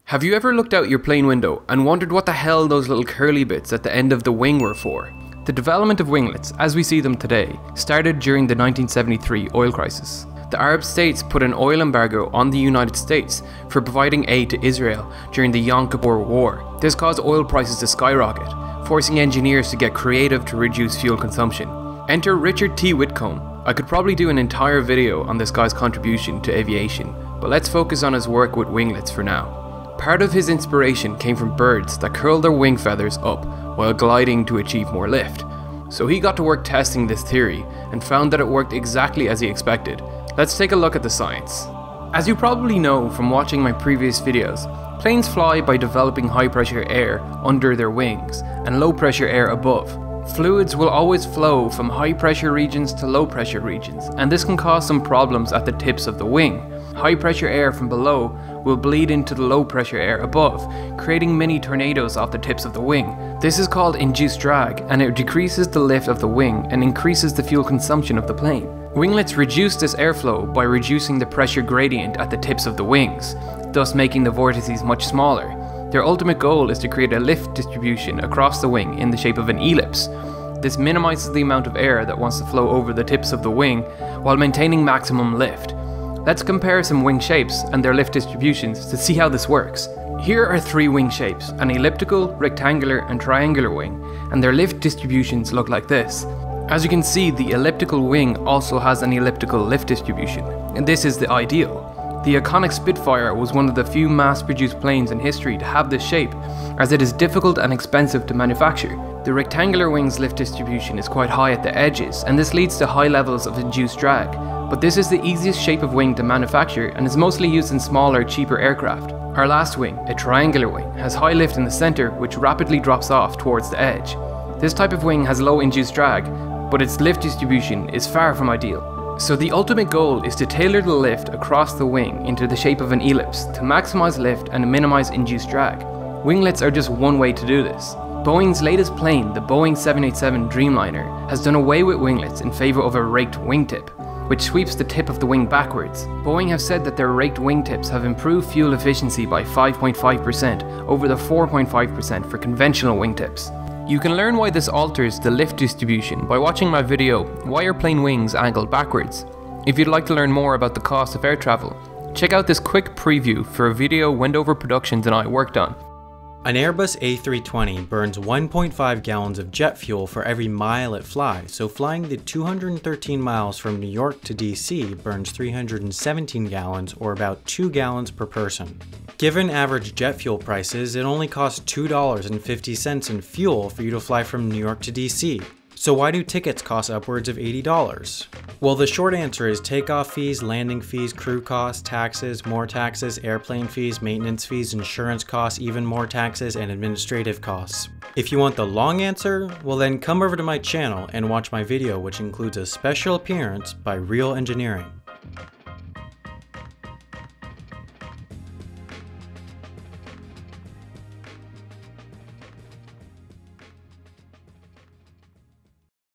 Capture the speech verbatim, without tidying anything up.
Have you ever looked out your plane window and wondered what the hell those little curly bits at the end of the wing were for? The development of winglets, as we see them today, started during the nineteen seventy-three oil crisis. The Arab states put an oil embargo on the United States for providing aid to Israel during the Yom Kippur War. This caused oil prices to skyrocket, forcing engineers to get creative to reduce fuel consumption. Enter Richard T. Whitcomb. I could probably do an entire video on this guy's contribution to aviation, but let's focus on his work with winglets for now. Part of his inspiration came from birds that curl their wing feathers up while gliding to achieve more lift. So he got to work testing this theory and found that it worked exactly as he expected. Let's take a look at the science. As you probably know from watching my previous videos, planes fly by developing high pressure air under their wings and low pressure air above. Fluids will always flow from high pressure regions to low pressure regions, and this can cause some problems at the tips of the wing. High pressure air from below will bleed into the low pressure air above, creating mini tornadoes off the tips of the wing. This is called induced drag, and it decreases the lift of the wing and increases the fuel consumption of the plane. Winglets reduce this airflow by reducing the pressure gradient at the tips of the wings, thus making the vortices much smaller. Their ultimate goal is to create a lift distribution across the wing in the shape of an ellipse. This minimizes the amount of air that wants to flow over the tips of the wing while maintaining maximum lift. Let's compare some wing shapes and their lift distributions to see how this works. Here are three wing shapes, an elliptical, rectangular and triangular wing, and their lift distributions look like this. As you can see, the elliptical wing also has an elliptical lift distribution, and this is the ideal. The iconic Spitfire was one of the few mass-produced planes in history to have this shape, as it is difficult and expensive to manufacture. The rectangular wing's lift distribution is quite high at the edges, and this leads to high levels of induced drag. But this is the easiest shape of wing to manufacture and is mostly used in smaller, cheaper aircraft. Our last wing, a triangular wing, has high lift in the center which rapidly drops off towards the edge. This type of wing has low induced drag, but its lift distribution is far from ideal. So the ultimate goal is to tailor the lift across the wing into the shape of an ellipse to maximize lift and minimize induced drag. Winglets are just one way to do this. Boeing's latest plane, the Boeing seven eighty-seven Dreamliner, has done away with winglets in favor of a raked wingtip, which sweeps the tip of the wing backwards. Boeing have said that their raked wingtips have improved fuel efficiency by five point five percent over the four point five percent for conventional wingtips. You can learn why this alters the lift distribution by watching my video, Why Are Plane Wings Angled Backwards? If you'd like to learn more about the cost of air travel, check out this quick preview for a video Wendover Productions and I worked on. An Airbus A three twenty burns one point five gallons of jet fuel for every mile it flies, so flying the two hundred thirteen miles from New York to D C burns three hundred seventeen gallons, or about two gallons per person. Given average jet fuel prices, it only costs two dollars and fifty cents in fuel for you to fly from New York to D C. So why do tickets cost upwards of eighty dollars? Well, the short answer is takeoff fees, landing fees, crew costs, taxes, more taxes, airplane fees, maintenance fees, insurance costs, even more taxes, and administrative costs. If you want the long answer, well then come over to my channel and watch my video, which includes a special appearance by Real Engineering.